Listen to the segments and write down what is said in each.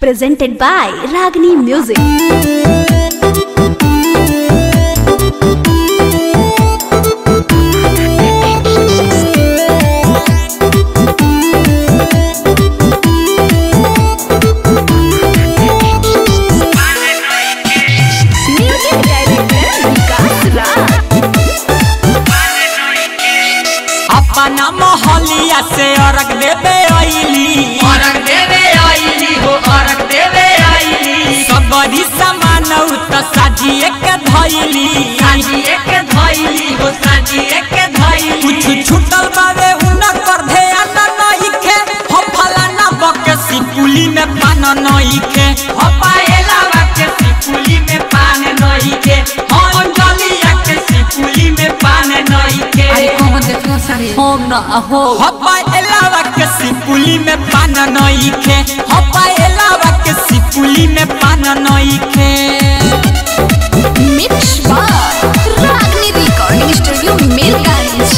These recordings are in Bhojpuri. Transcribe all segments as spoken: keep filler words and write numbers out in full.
Presented by Ragini Music. अपना मोहलिया से औरग देवे आईली औरग देवे आईली हो औरग देवे आईली सबरी समान उत साजिए के धइली साजिए के धइली हो साजिए के धइली कुछ छुटल बावे उना कर ध्यान नहीं के हो फलाना बके सिपुली में पान नहीं के हो पाएला के सिपुली में पान नहीं के हो अंजलिया के सिपुली में पान नहीं के अरे कौन देखो सारे होम ना हो हो पाएला के सिपुली में पान नहीं के हो पाएला के सिपुली में पान नहीं के Mix by Ragini Recording Studio, Mirganj.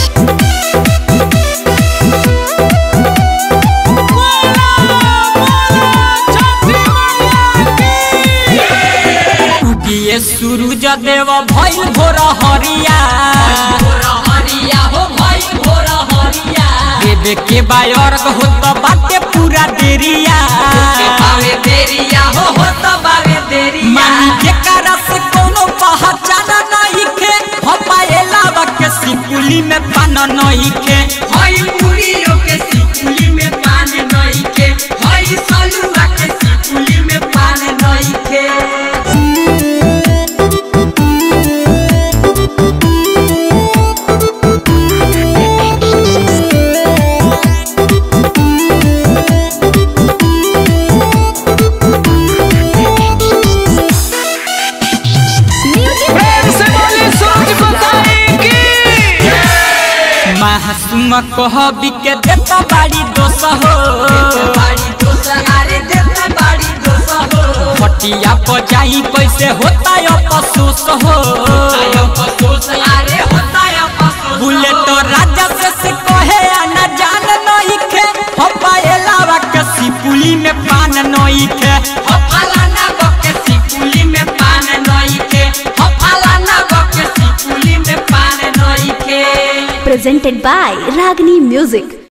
ये सूरज देव भइल भोर हरिया भोर हरिया हो भइल भोर हरिया देवे के बायर हो तो बाटे पूरा देरिया के बावे देरिया हो हो तो बावे देरिया मानी के कारण से कोनो पहचान नहीं के हो पाएला के सिपुली में पान नहीं के हई पूरियों के सिपुली में पान नहीं के हई सलुआ के सिपुली में पान नहीं के मासूम कहबी के देता बाड़ी दोष हो बाड़ी दोष अरे देता बाड़ी दोष हो फटिया बजाई कैसे होता है अफसोस हो आयो पसोस अरे होता है पसोस बुलेट राजा से से कहे आना जान नहीं के हो पाएला के सिपुली में पान नहीं के हो फलाना बके सिपुली में पान नहीं के हो फलाना बके सिपुली में पान नहीं के Presented by Ragini Music.